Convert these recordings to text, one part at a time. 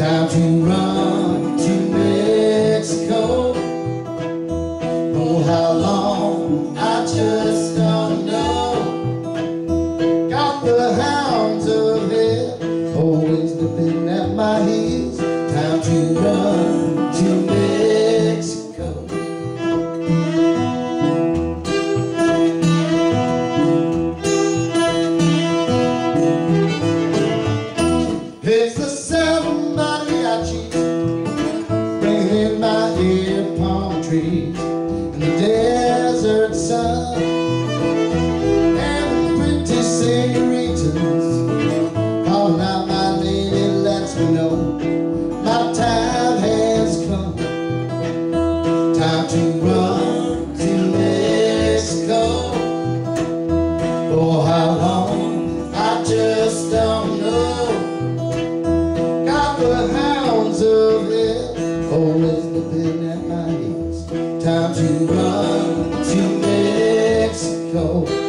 Time to run to Mexico. Oh, how long, I just don't know. Got the hounds of hell always nipping at my heels. Time to run to Mexico. It's the sound of mariachi ringing in my ear, palm trees and the desert sun, and the pretty senoritas calling out my name. It lets me know my time has come. Time to run to Mexico. For how long, I just don't know. The hounds of hell always nipping at my heels. Time to run to Mexico.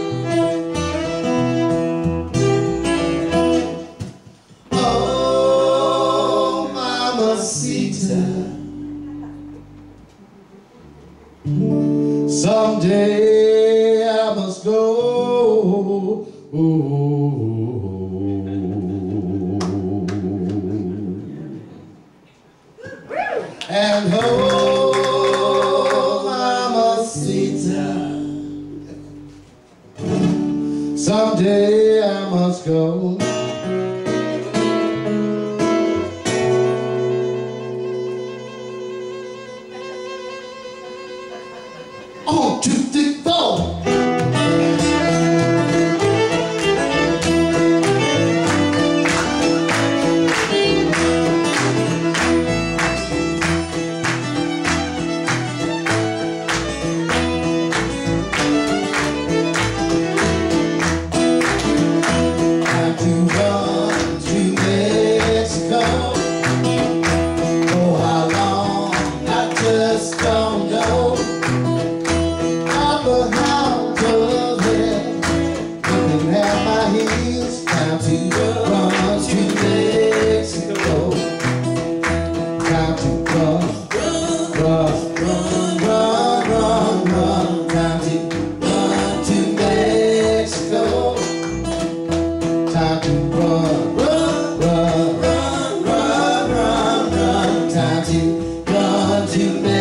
Oh, mamacita, someday I must go. And oh, mamacita, someday I must go. On to the phone. Time to run to Mexico. Time to run, run, run, run, run, run. Time to run to Mexico. Time to run, run, run, run, run, run, run. Time to run to Mexico.